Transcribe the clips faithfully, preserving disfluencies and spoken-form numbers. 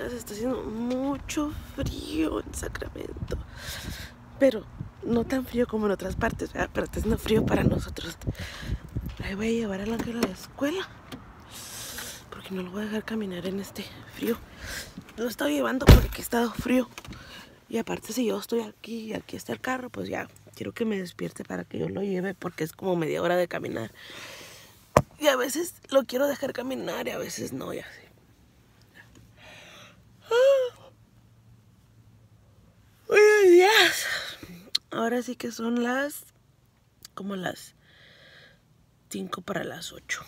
amigas, está haciendo mucho frío en Sacramento. Pero no tan frío como en otras partes, ¿verdad? Pero está haciendo frío para nosotros. Ahí voy a llevar al Ángel a la escuela, porque no lo voy a dejar caminar en este frío. Lo estoy llevando porque ha estado frío. Y aparte, si yo estoy aquí y aquí está el carro, pues ya quiero que me despierte para que yo lo lleve, porque es como media hora de caminar. Y a veces lo quiero dejar caminar y a veces no, ya sé. Buenos días. Ahora sí que son las como las cinco para las ocho.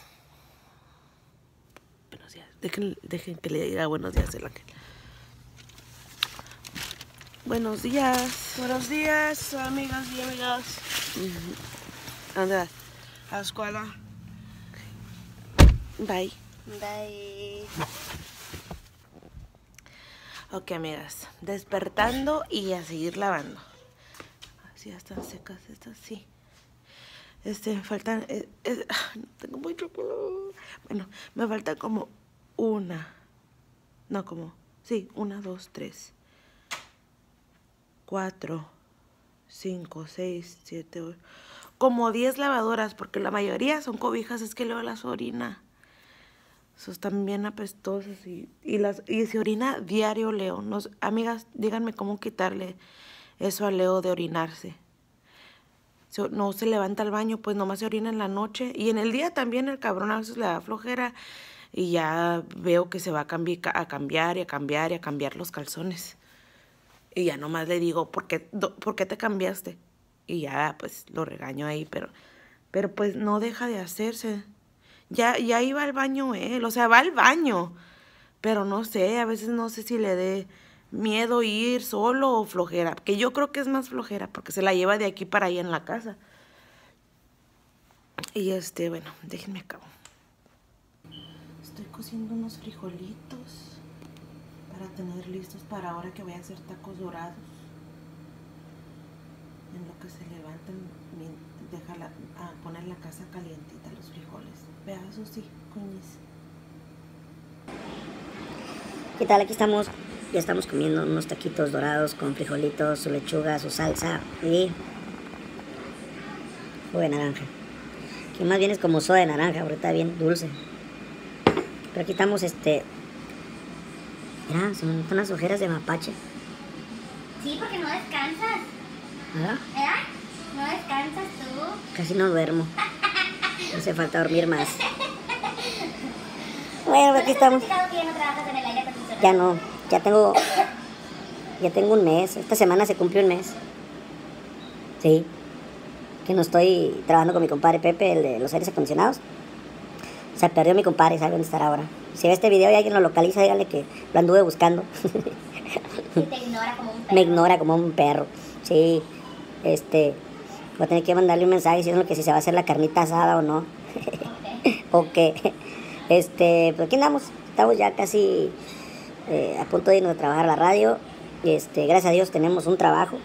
Buenos días. Dejen, dejen que le diga buenos días el Ángel. Buenos días. Buenos días, amigas y amigas. Uh-huh. ¿Dónde vas? A la escuela. Bye. Bye. Ok, amigas. Despertando y a seguir lavando. Así ya están secas estas, sí. Este, me faltan... Eh, eh, no tengo mucho color. Bueno, me falta como una. No, como... Sí, una, dos, tres. Cuatro, cinco, seis, siete, ocho. Como diez lavadoras, porque la mayoría son cobijas, es que Leo las orina. Eso están bien apestosas y, y, las, y se orina diario Leo. Nos, amigas, díganme cómo quitarle eso a Leo de orinarse. So, no se levanta al baño, pues nomás se orina en la noche. Y en el día también el cabrón a veces le da flojera. Y ya veo que se va a, cambi a cambiar y a cambiar y a cambiar los calzones. Y ya nomás le digo, ¿por qué, ¿por qué te cambiaste? Y ya pues lo regaño ahí, pero, pero pues no deja de hacerse. Ya, ya iba al baño él, o sea, va al baño. Pero no sé, a veces no sé si le dé miedo ir solo o flojera. Que yo creo que es más flojera, porque se la lleva de aquí para allá en la casa. Y este, bueno, déjenme acabo. Estoy cociendo unos frijolitos para tener listos para ahora que voy a hacer tacos dorados. En lo que se levantan, déjala a poner la casa calientita, los frijoles. Vea, eso sí, cuñis. ¿Qué tal? Aquí estamos, ya estamos comiendo unos taquitos dorados con frijolitos, su lechuga, su salsa y jugo de naranja. Que más bien es como soda de naranja, porque está bien dulce. Pero aquí estamos, este... Mira, son unas ojeras de mapache. Sí, porque no descansas. ¿Verdad? ¿Verdad? No descansas tú. Casi no duermo. Me hace falta dormir más. Bueno, aquí estamos. ¿No te has fijado que ya no trabajas en el aire acondicionado? Ya no, ya tengo... Ya tengo un mes. Esta semana se cumplió un mes. Sí. Que no estoy trabajando con mi compadre Pepe, el de los aires acondicionados. Se perdió mi compadre, sabe dónde estará ahora. Si ve este video y alguien lo localiza, dígale que lo anduve buscando. Y te ignora como un perro. Me ignora como un perro. Sí. Este... Voy a tener que mandarle un mensaje diciendo que si se va a hacer la carnita asada o no. Ok. Ok. Este... Pues aquí andamos. Estamos ya casi eh, a punto de irnos a trabajar a la radio. Este... Gracias a Dios tenemos un trabajo.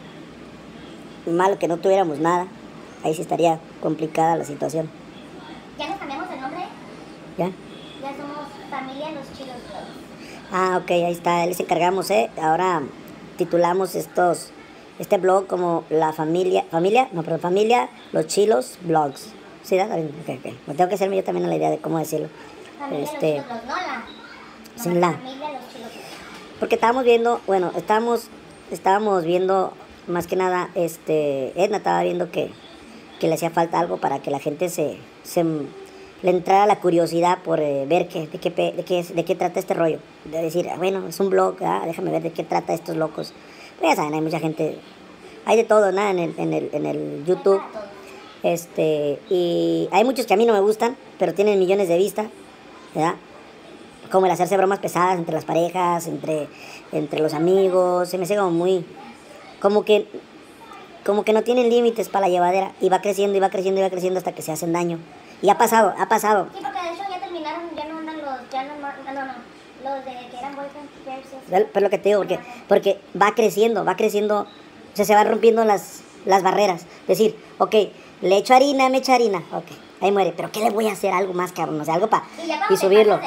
Malo que no tuviéramos nada. Ahí sí estaría complicada la situación. ¿Ya nos cambiamos el nombre? ¿Ya? Ya somos Familia Los Chilos Vlogs. Ah, ok, ahí está, les encargamos, ¿eh? Ahora titulamos estos, este blog como la familia, familia, no, pero familia Los Chilos Vlogs. ¿Sí, da? Ok, ok. Me tengo que hacerme yo también a la idea de cómo decirlo. Familia Este, Los Chilos Vlogs, no la. No, sin la. Familia Los Chilos Vlogs. Porque estábamos viendo, bueno, estábamos, estábamos viendo, más que nada, este, Edna estaba viendo que, que le hacía falta algo para que la gente se, se le entrara la curiosidad por eh, ver qué, de, qué, de, qué, de qué trata este rollo. De decir, bueno, es un blog, ¿ah? Déjame ver de qué trata estos locos. Pues ya saben, hay mucha gente, hay de todo, nada, en el, en el, en el YouTube. Este, y hay muchos que a mí no me gustan, pero tienen millones de vistas, ¿verdad? Como el hacerse bromas pesadas entre las parejas, entre, entre los amigos, se me hace como muy, como que, como que no tienen límites para la llevadera, y va creciendo, y va creciendo, y va creciendo hasta que se hacen daño. Y ha pasado, ha pasado. Sí, porque de hecho ya terminaron, ya no andan los, ya no, no, no, no, los de que eran boyfriend pairs. Pero lo que te digo, porque, porque va creciendo, va creciendo, o sea, se van rompiendo las, las barreras. Decir, ok, le echo harina, me echo harina, ok, ahí muere, pero ¿qué le voy a hacer? Algo más, cabrón, o sea, algo para Y ya y cuando te subirlo. pasas de lanza, o sea,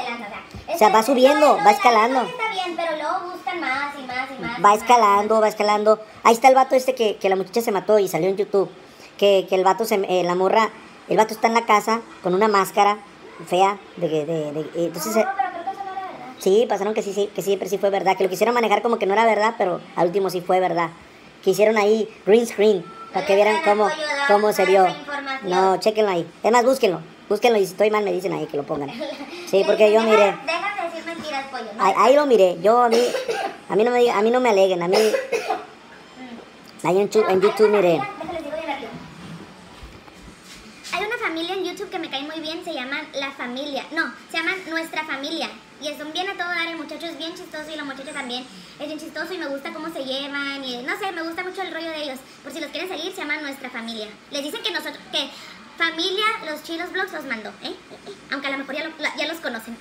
O sea, va subiendo, va escalando. Está bien, pero luego buscan más y más y más. Va escalando, va escalando. Ahí está el vato este que, que la muchacha se mató y salió en YouTube. Que, que el vato, se, eh, la morra, el vato está en la casa con una máscara fea. De, de, de, de- entonces, No, eh, pero creo que eso no era verdad. sí, pasaron que sí, sí, que siempre sí fue verdad. Que lo quisieron manejar como que no era verdad, pero al último sí fue verdad. Que hicieron ahí green screen para que vieran cómo, cómo se vio. No, chéquenlo ahí. Es más, búsquenlo. Búsquenlo y si estoy mal me dicen ahí que lo pongan. Sí, porque yo miré. Deja de decir mentiras, pollo. ¿no? Ahí, ahí lo miré. Yo a mí, a mí no me diga- a mí no me aleguen. A mí, ahí en, chu- en YouTube miré. Déjales digo bien rápido. Hay una familia en YouTube que me cae muy bien, se llaman La Familia. No, se llaman Nuestra Familia. Y son bien a todo dar, el muchacho es bien chistoso y la muchacha también es bien chistoso y me gusta cómo se llevan y no sé, me gusta mucho el rollo de ellos. Por si los quieren seguir, se llaman Nuestra Familia. Les dicen que nosotros, que familia, los chilos vlogs los mandó, ¿eh? Aunque a lo mejor ya, lo- ya los conocen.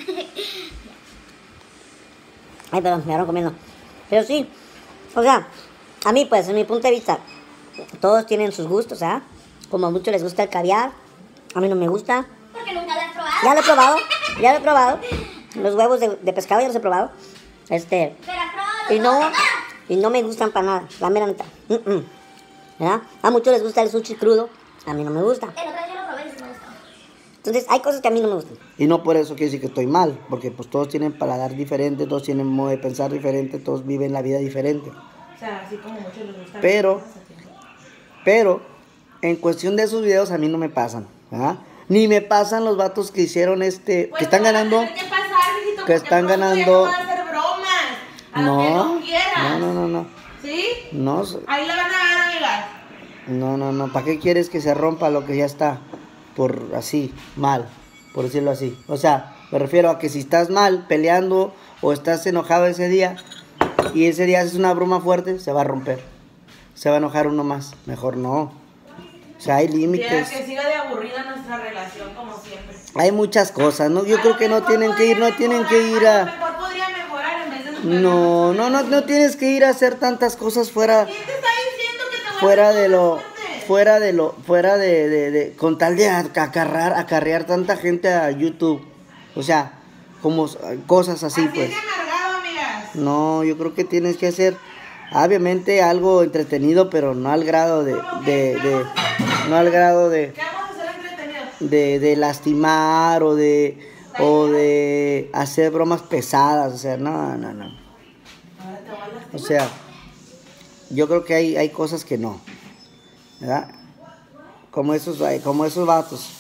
Ay, perdón, me agarraron comiendo. Pero sí, o sea, a mí pues, en mi punto de vista, todos tienen sus gustos, ¿ah? Como a muchos les gusta el caviar, a mí no me gusta. Porque nunca lo has probado. Ya lo he probado, ya lo he probado. Los huevos de, de pescado ya los he probado. Este, Pero pruébalo. y no, y no me gustan para nada, la mera neta. Mm, mm. ¿Verdad? A muchos les gusta el sushi crudo, a mí no me gusta. El otro día yo lo probé y sí me gustó. Entonces, hay cosas que a mí no me gustan. Y no por eso quiere decir que estoy mal, porque pues todos tienen paladar diferente, todos tienen modo de pensar diferente, todos viven la vida diferente. O sea, así como muchos les gusta. Pero, pero, en cuestión de esos videos a mí no me pasan, ¿verdad? Ni me pasan los vatos que hicieron este, que están ganando, ¿Qué pasar, mijito? que Porque están pronto ya ganando- no van a hacer bromas. A lo que no, tú quieras. no, no, no, no, ¿Sí? no, Ahí la van a dar, amigas. no, no, no, ¿para qué quieres que se rompa lo que ya está por así, mal, por decirlo así? O sea, me refiero a que si estás mal, peleando, o estás enojado ese día, y ese día haces una broma fuerte, se va a romper, se va a enojar uno más, mejor no. O sea, hay Quiera límites, que siga de aburrida nuestra relación como siempre. hay muchas cosas, ¿no? Yo A creo lo que no mejor tienen que ir, no podría tienen que mejorar, ir a lo a... mejor podría mejorar en vez de No, no, no, no tienes que ir a hacer tantas cosas fuera, ¿Quién te está diciendo que te voy a fuera hacer de lo, cosas fuertes? fuera de lo, fuera de, de, de- con tal de acarrear, acarrear tanta gente a YouTube, o sea, como s- cosas así, Así pues. es de amargado, amigas. No, yo creo que tienes que hacer, obviamente algo entretenido, pero no al grado de, de, de- no al grado de, ¿Qué vamos a hacer entretenido? de, de lastimar o de, o de hacer bromas pesadas, o sea, no, no, no. Ahora te voy a lastimar. O sea, yo creo que hay, hay cosas que no, ¿verdad? Como esos, como esos vatos.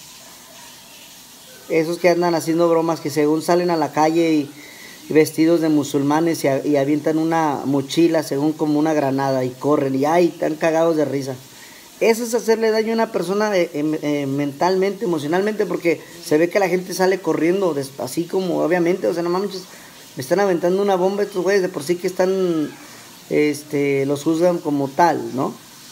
Esos que andan haciendo bromas que según salen a la calle y, y vestidos de musulmanes y, a- y avientan una mochila según como una granada y corren y ay, están cagados de risa. Eso es hacerle daño a una persona eh, eh, eh, mentalmente, emocionalmente, porque se ve que la gente sale corriendo, des- así como obviamente, o sea, no mames, me están aventando una bomba estos güeyes, de por sí que están, este, los juzgan como tal, ¿no?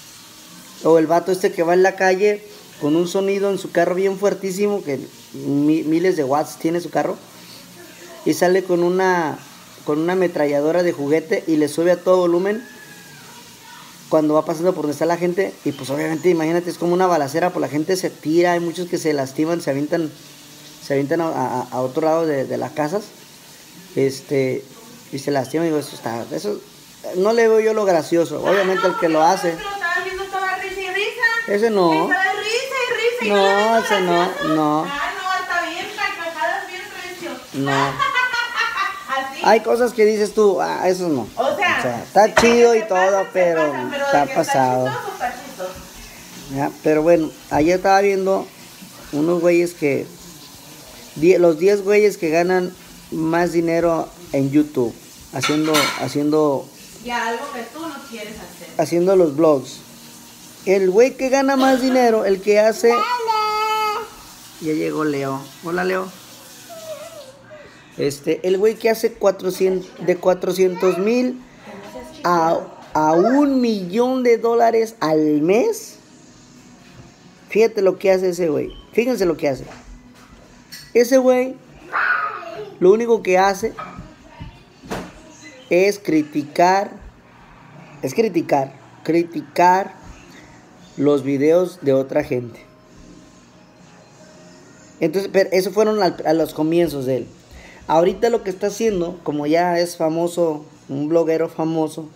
O el vato este que va en la calle con un sonido en su carro bien fuertísimo, que mi- miles de watts tiene su carro, y sale con una, con una ametralladora de juguete y le sube a todo volumen cuando va pasando por donde está la gente, y pues obviamente imagínate, es como una balacera, pues la gente se tira, hay muchos que se lastiman, se avientan, se avientan a, a- a otro lado de, de las casas, este, y se lastiman, y digo, eso está, eso, no le veo yo lo gracioso, obviamente el que lo hace, Lo estaba viendo, estaba risa y risa. ese no, Estaba risa y risa. y No, le ves ese no, gracioso. no. Ah, no, está bien, carcajadas bien recio. no, Así. hay cosas que dices tú, ah, eso no, O sea, está sí, chido que y se todo, pasan, se pero pasan, pero de está que pasado. Está chistoso, está chistoso. ¿Ya? Pero bueno, ayer estaba viendo unos güeyes que, die- los diez güeyes que ganan más dinero en YouTube, haciendo, haciendo, Y algo que tú no quieres hacer. haciendo los vlogs. El güey que gana más dinero, el que hace... Ya llegó Leo. Hola, Leo. Este, el güey que hace cuatrocientos, de cuatrocientos mil a, a un millón de dólares al mes. Fíjate lo que hace ese güey. Fíjense lo que hace. Ese güey, lo único que hace es criticar, es criticar, criticar los videos de otra gente. Entonces, pero eso fueron al- a los comienzos de él. Ahorita lo que está haciendo, como ya es famoso, un bloguero famoso,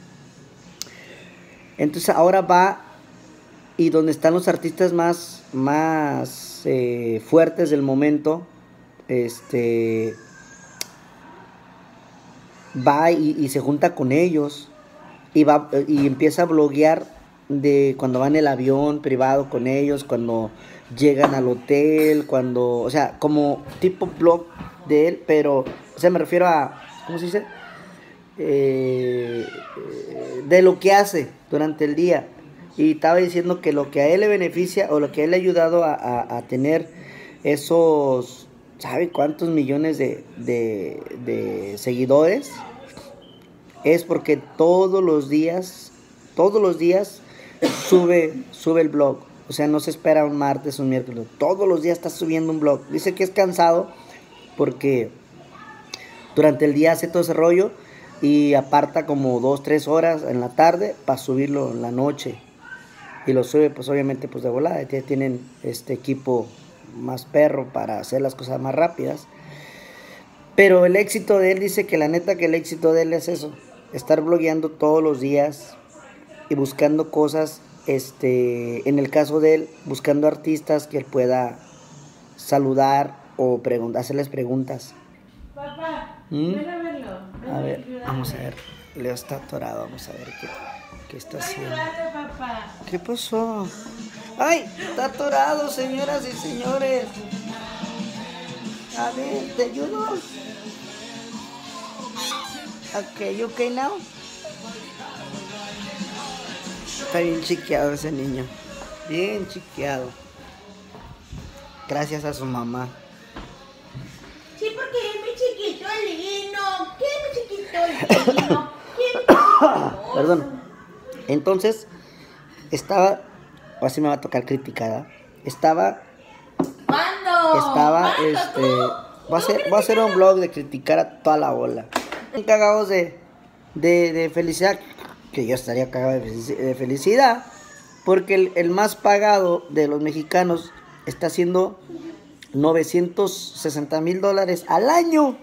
entonces ahora va y donde están los artistas más, más eh, fuertes del momento, este, va y, y se junta con ellos y, va, y empieza a bloguear de cuando va en el avión privado con ellos, cuando llegan al hotel, cuando, o sea, como tipo blog de él, pero, o sea, me refiero a, ¿cómo se dice? Eh, de lo que hace durante el día. Y estaba diciendo que lo que a él le beneficia o lo que a él le ha ayudado a, a, a tener esos, ¿sabe cuántos millones de, de, de seguidores? Es porque todos los días, todos los días sube, sube el blog. O sea, no se espera un martes o un miércoles. Todos los días está subiendo un blog. Dice que es cansado porque durante el día hace todo ese rollo y aparta como dos, tres horas en la tarde para subirlo en la noche. Y lo sube pues obviamente pues de volada. Ya tienen este equipo más perro para hacer las cosas más rápidas. Pero el éxito de él, dice que la neta que el éxito de él es eso. Estar blogueando todos los días y buscando cosas, este, en el caso de él, buscando artistas que él pueda saludar o preguntar, hacerles preguntas. Papá, ¿Mm? ven a verlo. Ven A ver, ayúdame. vamos a ver. Leo está atorado, vamos a ver qué, qué está haciendo. Ayúdame, papá. ¿Qué pasó? ¡Ay! Está atorado, señoras y señores. A ver, ¿te ayudo? Ok, you okay now? Está bien chiqueado ese niño. Bien chiqueado. Gracias a su mamá. Sí, porque es mi chiquito lindo. ¿Qué es mi chiquito lindo? ¿Qué es mi chiquito? Perdón. Entonces, estaba... O así me va a tocar criticada. Estaba... ¿Cuándo? Estaba, ¿Cuándo este... tú? Voy a hacer, voy a hacer un blog de criticar a toda la ola. Cagados de, de, de felicidad. Que yo estaría cagado de, felici- de felicidad. Porque el, el más pagado de los mexicanos está haciendo novecientos sesenta mil dólares al año.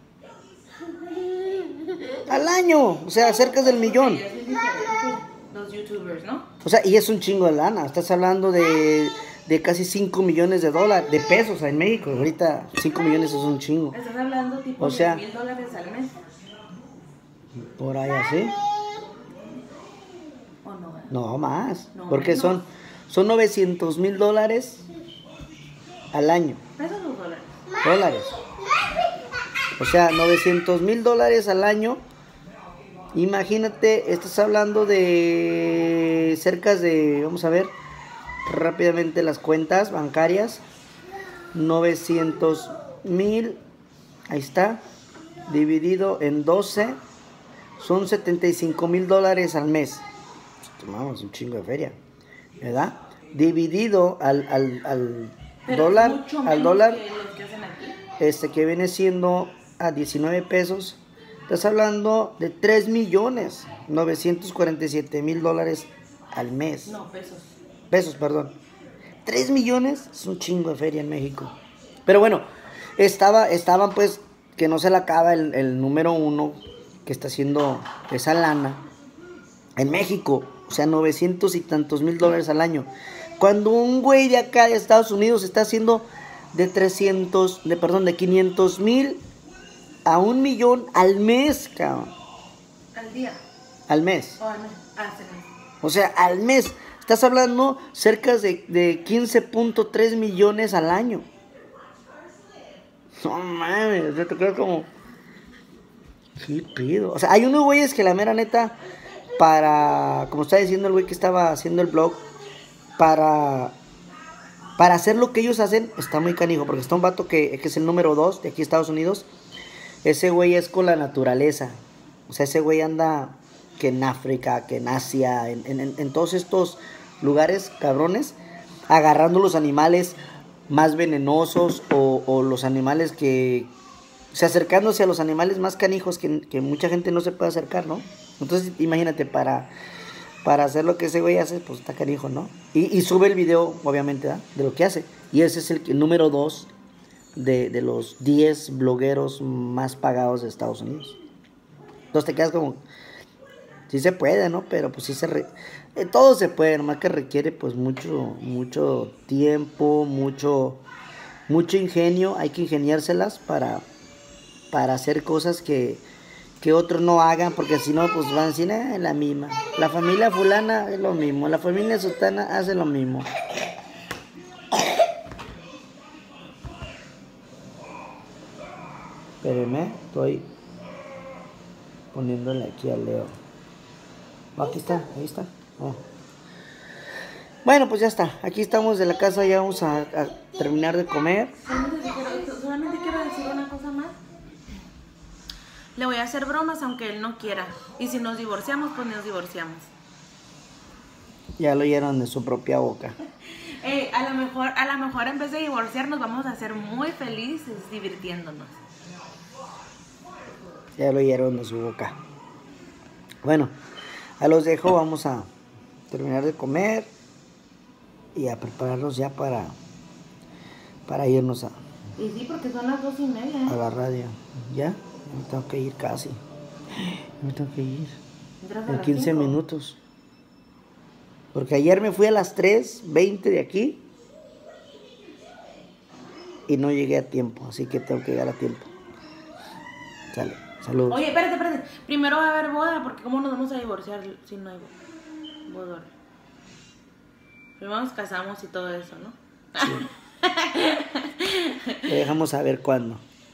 Al año. O sea, cerca del millón. Los youtubers, ¿no? O sea, y es un chingo de lana. Estás hablando de, de casi cinco millones de dólares, de pesos en México. Ahorita cinco millones es un chingo. Estás hablando tipo O sea- mil dólares al mes. Por ahí así. ¿O no? No, más. No, Porque no. son, son novecientos mil dólares al año. ¿Pesos o dólares? Dólares. O sea, novecientos mil dólares al año. Imagínate, estás hablando de cerca de, vamos a ver rápidamente las cuentas bancarias. novecientos mil, ahí está, dividido en doce, son setenta y cinco mil dólares al mes. Tomamos un chingo de feria, ¿verdad? Dividido al, al, al Pero dólar, es mucho al menos dólar, que los que hacen aquí. este que viene siendo a diecinueve pesos. Estás hablando de tres millones novecientos cuarenta y siete mil dólares al mes. No, pesos. Pesos, perdón. tres millones es un chingo de feria en México. Pero bueno, estaba, estaban pues, que no se le acaba el, el número uno que está haciendo esa lana en México. O sea, novecientos y tantos mil dólares al año. Cuando un güey de acá de Estados Unidos está haciendo de trescientos, de perdón, de quinientos mil a un millón al mes, cabrón. ¿Al día? Al mes. ¿O al mes? Ah, sí, mes. O sea, al mes. Estás hablando cerca de, de quince punto tres millones al año. No mames, yo te creo como... ¿Qué pido? O sea, hay unos güeyes que la mera neta, para... Como está diciendo el güey que estaba haciendo el blog, para... Para hacer lo que ellos hacen, está muy canijo. Porque está un vato que, que es el número dos de aquí Estados Unidos. Ese güey es con la naturaleza. O sea, ese güey anda que en África, que en Asia, en, en, en todos estos lugares cabrones, agarrando los animales más venenosos o, o los animales que... O sea, acercándose a los animales más canijos que, que mucha gente no se puede acercar, ¿no? Entonces, imagínate, para, para hacer lo que ese güey hace, pues está canijo, ¿no? Y, y sube el video, obviamente, ¿verdad? De lo que hace. Y ese es el, el número dos de, de los diez blogueros más pagados de Estados Unidos. Entonces te quedas como, sí se puede, ¿no? Pero pues sí se, re, eh, todo se puede, nomás que requiere pues mucho, mucho tiempo, mucho, mucho ingenio, hay que ingeniárselas para, para hacer cosas que, que otros no hagan, porque si no pues van a decir, eh, la misma, la familia fulana es lo mismo, la familia sultana hace lo mismo. Espérenme, estoy poniéndole aquí a Leo. Oh, aquí está, ahí está. Oh. Bueno, pues ya está. Aquí estamos de la casa, ya vamos a, a terminar de comer. Solamente quiero decir una cosa más. Le voy a hacer bromas aunque él no quiera. Y si nos divorciamos, pues nos divorciamos. Ya lo oyeron de su propia boca. Eh, a lo mejor, a lo mejor en vez de divorciarnos vamos a ser muy felices divirtiéndonos. Ya lo oyeron de su boca. Bueno, a los dejo, vamos a terminar de comer y a prepararnos ya para, para irnos a, Y sí, porque son las dos y media. a la radio. ¿Ya? Me tengo que ir casi. Me tengo que ir. En quince minutos. Porque ayer me fui a las tres veinte de aquí y no llegué a tiempo, así que tengo que llegar a tiempo. Sale, saludos. Oye, espérate, espérate. Primero va a haber boda, porque ¿cómo nos vamos a divorciar si no hay boda? Primero nos casamos y todo eso, ¿no? Sí. Le dejamos saber cuándo.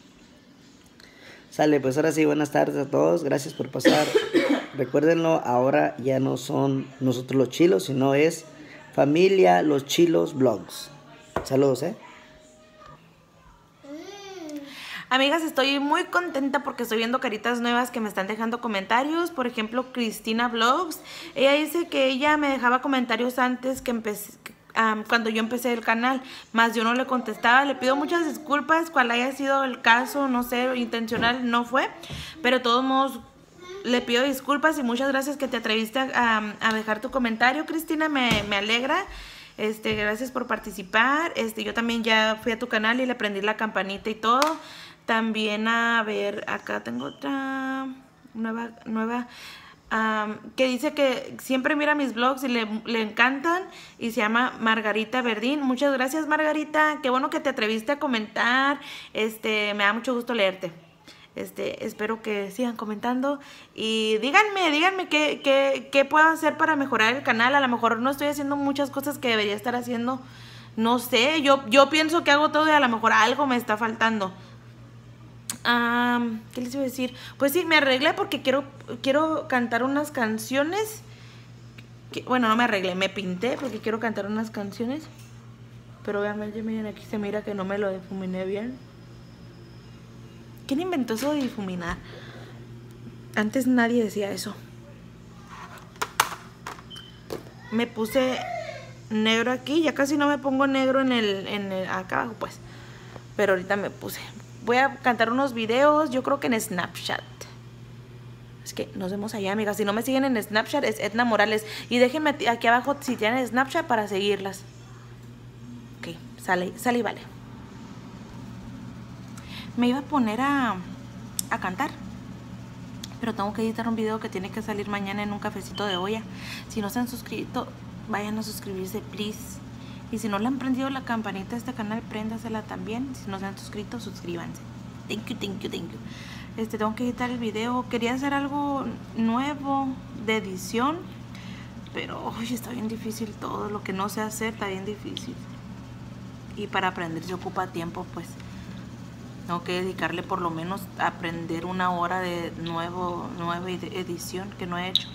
Sale, pues ahora sí, buenas tardes a todos. Gracias por pasar. Recuérdenlo, ahora ya no son nosotros los chilos, sino es familia Los Chilos Vlogs. Saludos, ¿eh? Amigas, estoy muy contenta porque estoy viendo caritas nuevas que me están dejando comentarios. Por ejemplo, Cristina Vlogs. Ella dice que ella me dejaba comentarios antes que empecé, um, cuando yo empecé el canal, más yo no le contestaba. Le pido muchas disculpas, cual haya sido el caso, no sé, intencional no fue. Pero de todos modos, le pido disculpas y muchas gracias que te atreviste a, a, a dejar tu comentario, Cristina, me, me alegra. Este, gracias por participar. Este, yo también ya fui a tu canal y le prendí la campanita y todo. También, a ver, acá tengo otra nueva, nueva um, que dice que siempre mira mis vlogs y le, le encantan, y se llama Margarita Verdín. Muchas gracias, Margarita, qué bueno que te atreviste a comentar. Este, me da mucho gusto leerte. Este, espero que sigan comentando y díganme, díganme qué, qué, qué puedo hacer para mejorar el canal. A lo mejor no estoy haciendo muchas cosas que debería estar haciendo, no sé, yo, yo pienso que hago todo y a lo mejor algo me está faltando. Um, ¿Qué les iba a decir? Pues sí, me arreglé porque quiero, quiero cantar unas canciones que, bueno, no me arreglé, me pinté porque quiero cantar unas canciones. Pero obviamente, miren, aquí se mira que no me lo difuminé bien. ¿Quién inventó eso de difuminar? Antes nadie decía eso. Me puse negro aquí, ya casi no me pongo negro en el, en el acá abajo, pues. Pero ahorita me puse. Voy a cantar unos videos, yo creo que en Snapchat. Es que nos vemos allá, amigas. Si no me siguen en Snapchat, es Edna Morales. Y déjenme aquí abajo si tienen Snapchat para seguirlas. Ok, sale, sale y vale. Me iba a poner a, a cantar, pero tengo que editar un video que tiene que salir mañana en un cafecito de olla. Si no se han suscrito, vayan a suscribirse, please. Y si no le han prendido la campanita a este canal, préndasela también. Si no se han suscrito, suscríbanse. Thank you, thank you, thank you. Este, tengo que editar el video. Quería hacer algo nuevo de edición, pero uy, está bien difícil todo. Lo que no sé hacer está bien difícil. Y para aprender se ocupa tiempo, pues. Tengo que dedicarle por lo menos a aprender una hora de nuevo, nueva edición que no he hecho.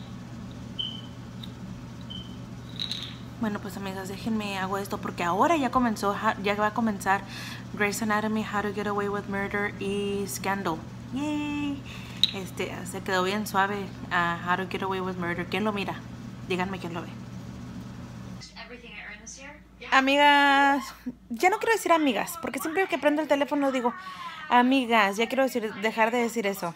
Bueno, pues amigas, déjenme hago esto porque ahora ya comenzó, ya va a comenzar Grey's Anatomy, How to Get Away with Murder y Scandal. Yay. Este, se quedó bien suave uh, How to Get Away with Murder. ¿Quién lo mira? Díganme quién lo ve. Amigas, ya no quiero decir amigas, porque siempre que prendo el teléfono digo amigas, ya quiero decir, dejar de decir eso.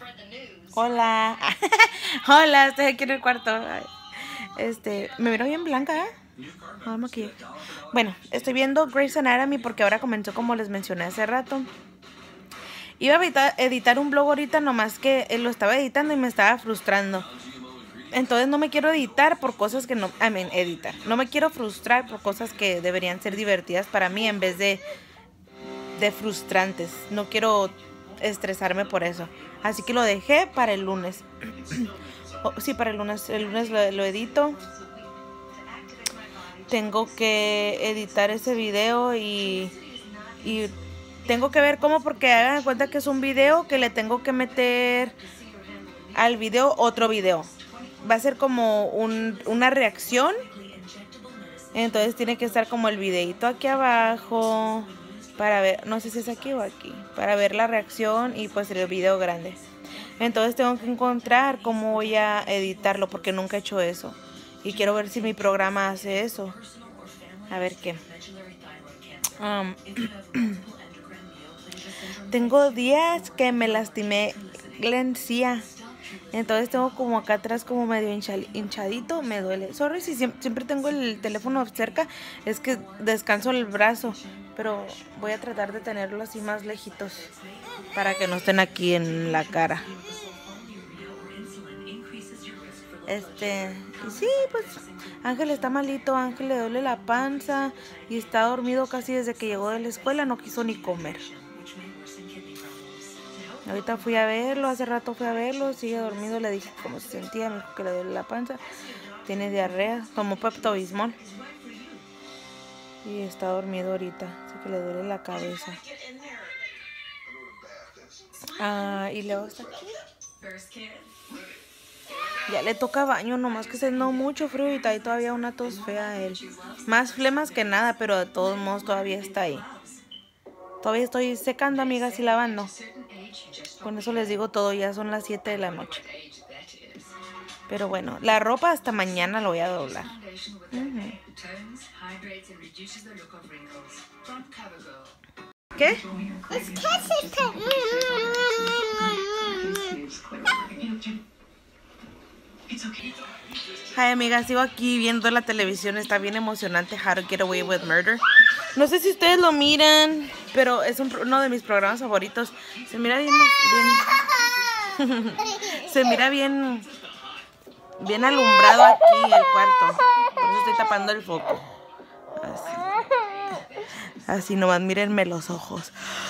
Hola. Hola, estoy aquí en el cuarto. Este, me miro bien blanca, ¿eh? Ah, maquillaje. Bueno, estoy viendo Grey's Anatomy porque ahora comenzó, como les mencioné hace rato. Iba a editar, editar un blog ahorita, nomás que lo estaba editando y me estaba frustrando. Entonces no me quiero editar por cosas que no... I mean, editar. No me quiero frustrar por cosas que deberían ser divertidas para mí en vez de, de frustrantes. No quiero estresarme por eso. Así que lo dejé para el lunes. Oh, sí, para el lunes. El lunes lo, lo edito. Tengo que editar ese video y... y tengo que ver cómo, porque hagan cuenta que es un video que le tengo que meter al video otro video. Va a ser como un, una reacción. Entonces tiene que estar como el videito aquí abajo para ver, no sé si es aquí o aquí, para ver la reacción y pues el video grande. Entonces tengo que encontrar cómo voy a editarlo porque nunca he hecho eso. Y quiero ver si mi programa hace eso. A ver qué. Um, Tengo días que me lastimé la encía. Entonces tengo como acá atrás como medio hinchadito. Me duele. Sorry si siempre, siempre tengo el teléfono cerca. Es que descanso el brazo. Pero voy a tratar de tenerlo así más lejitos. Para que no estén aquí en la cara. Este... Y sí, pues... Ángel está malito. Ángel le duele la panza. Y está dormido casi desde que llegó de la escuela. No quiso ni comer. Ahorita fui a verlo, hace rato fui a verlo, sigue dormido, le dije cómo se sentía, me dijo que le duele la panza, tiene diarrea, tomó Pepto-Bismol y está dormido ahorita, así que le duele la cabeza. Ah, y luego está aquí. Ya le toca baño, nomás que se no mucho frío y está ahí todavía una tos fea a él. Más flemas que nada, pero de todos modos todavía está ahí. Todavía estoy secando, amigas, y lavando. Con eso les digo todo, ya son las siete de la noche. Pero bueno, la ropa hasta mañana lo voy a doblar. Uh-huh. ¿Qué? Es que se está... Hi, amigas, sigo aquí viendo la televisión, está bien emocionante. How to Get Away with Murder. No sé si ustedes lo miran, pero es un, uno de mis programas favoritos. Se mira bien, bien se mira bien, bien alumbrado aquí el cuarto. Por eso estoy tapando el foco. Así, así nomás, mírenme los ojos.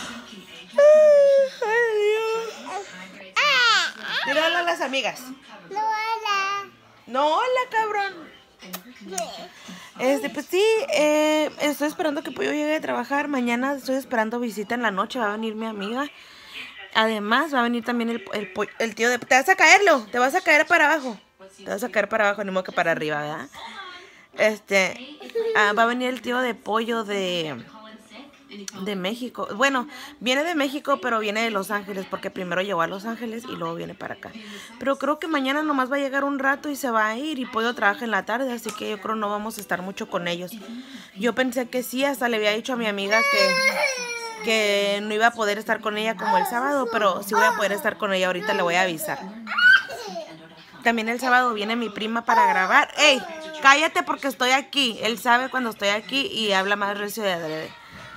Ay, Dios. Míralo a las amigas. No, hola. No, hola, cabrón. Este, pues sí, eh, estoy esperando que Pollo llegue a trabajar. Mañana estoy esperando visita en la noche. Va a venir mi amiga. Además, va a venir también el, el, el tío de... Te vas a caerlo, te vas a caer para abajo. Te vas a caer para abajo, ni modo que para arriba, ¿verdad? Este, ah, va a venir el tío de Pollo de... de México. Bueno, viene de México, pero viene de Los Ángeles, porque primero llegó a Los Ángeles y luego viene para acá. Pero creo que mañana nomás va a llegar un rato y se va a ir, y Pollo trabaja en la tarde, así que yo creo no vamos a estar mucho con ellos. Yo pensé que sí, hasta le había dicho a mi amiga que, que no iba a poder estar con ella como el sábado, pero sí voy a poder estar con ella, ahorita le voy a avisar. También el sábado viene mi prima para grabar. ¡Ey! Cállate porque estoy aquí. Él sabe cuando estoy aquí y habla más recio de adrede.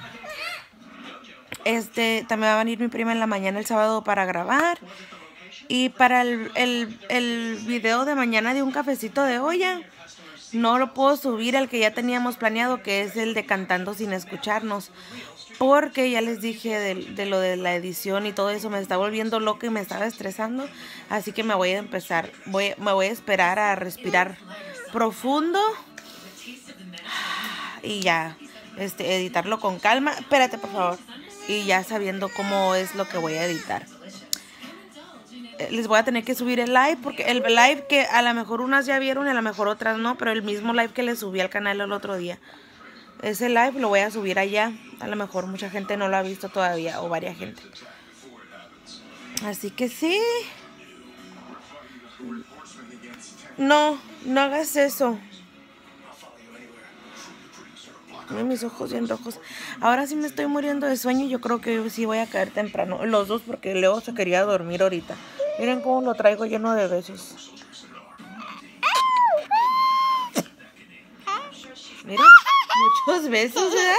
Este, también va a venir mi prima en la mañana el sábado para grabar. Y para el, el, el video de mañana de un cafecito de olla, no lo puedo subir al que ya teníamos planeado, que es el de Cantando Sin Escucharnos. Porque ya les dije de, de lo de la edición y todo eso, me está volviendo loca y me estaba estresando. Así que me voy a empezar, voy, me voy a esperar a respirar profundo. Y ya, este, editarlo con calma. Espérate, por favor. Y ya sabiendo cómo es lo que voy a editar. Les voy a tener que subir el live, porque el live que a lo mejor unas ya vieron y a lo mejor otras no, pero el mismo live que les subí al canal el otro día. Ese live lo voy a subir allá. A lo mejor mucha gente no lo ha visto todavía, o varias gente. Así que sí. No, no hagas eso. Mira mis ojos bien rojos. Ahora sí me estoy muriendo de sueño. Yo creo que sí voy a caer temprano. Los dos, porque Leo se quería dormir ahorita. Miren cómo lo traigo lleno de besos. Dos besos, ¿verdad?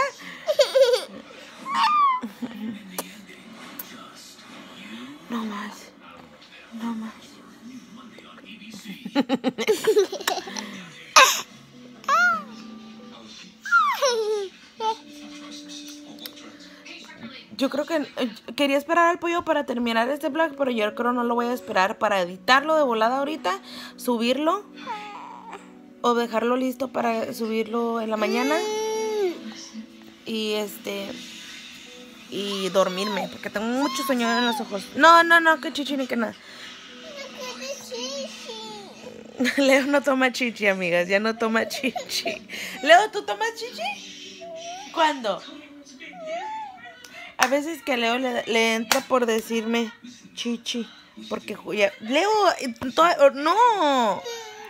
No más. No más. Yo creo que eh, quería esperar al pollo para terminar este vlog, pero yo creo no lo voy a esperar para editarlo de volada ahorita, subirlo o dejarlo listo para subirlo en la mañana y este y dormirme porque tengo mucho sueño en los ojos. No, no, no, que chichi ni que nada. Leo no toma chichi, amigas, ya no toma chichi. Leo, ¿tú tomas chichi? ¿Cuándo? A veces que a Leo le, le entra por decirme chichi, porque ya, Leo, to, no.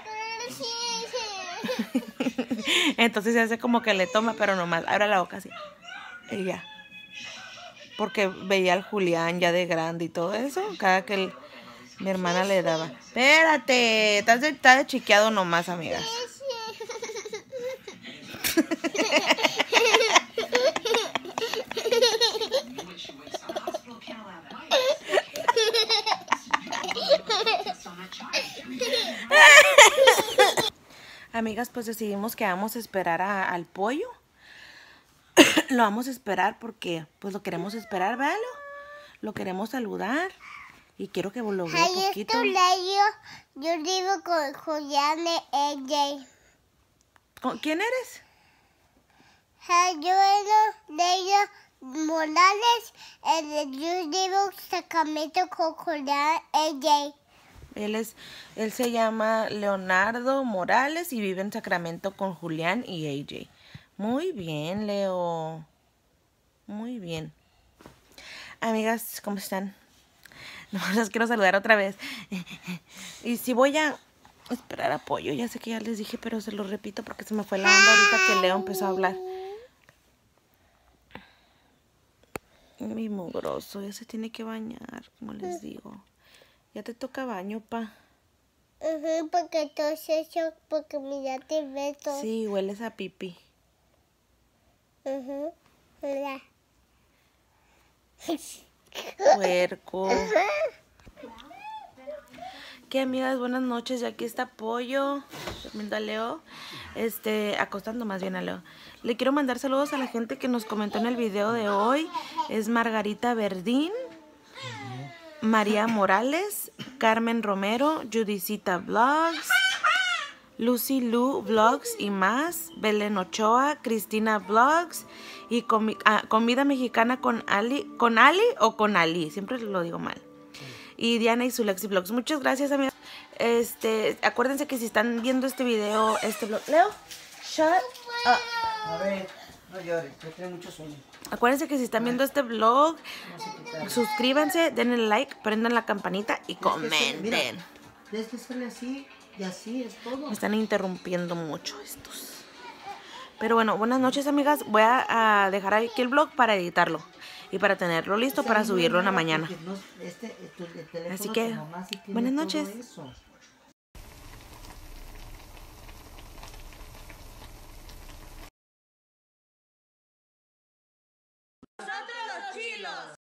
Entonces se hace como que le toma, pero nomás abre la boca así. Y ya. Porque veía al Julián ya de grande y todo eso, cada que el, mi hermana le daba. Espérate, estás de, estás de chiqueado nomás, amigas. Amigas, pues decidimos que vamos a esperar a, al pollo. Lo vamos a esperar porque pues lo queremos esperar, véalo. Lo queremos saludar. Y quiero que lo vea un poquito. Yo vivo con Julián y A J. ¿Con quién eres? Yo era Leia Morales. Yo vivo en Sacramento con Julián y A J. Él, es, él se llama Leonardo Morales y vive en Sacramento con Julián y A J. Muy bien, Leo. Muy bien. Amigas, ¿cómo están? No, las quiero saludar otra vez. Y si voy a esperar apoyo, ya sé que ya les dije, pero se lo repito porque se me fue la onda ahorita que Leo empezó a hablar. Mi mugroso, ya se tiene que bañar, como les digo. Ya te toca baño, pa. Uh-huh, porque todo es eso, porque mira, te beso. Sí, hueles a pipí. Uh-huh. Hola. Puerco. ¿Qué, amigas? Buenas noches. Y aquí está Pollo, durmiendo a Leo. Este, acostando más bien a Leo. Le quiero mandar saludos a la gente que nos comentó en el video de hoy. Es Margarita Verdín, María Morales, Carmen Romero, Judicita Vlogs, Lucy Lu Vlogs y más, Belén Ochoa, Cristina Vlogs y comi ah, Comida Mexicana con Ali, con Ali o con Ali, siempre lo digo mal. Y Diana y su Lexi Vlogs. Muchas gracias, amigos. Este, acuérdense que si están viendo este video, este vlog, Leo, shut up. A ver, no llores, yo tengo mucho sueño. Acuérdense que si están viendo este vlog, suscríbanse, denle like, prendan la campanita y comenten. Tienes que hacerle así y así es todo. Me están interrumpiendo mucho estos. Pero bueno, buenas noches, amigas. Voy a, a dejar aquí el vlog para editarlo y para tenerlo listo para subirlo en la mañana. Así que, buenas noches. Nosotros los chilos.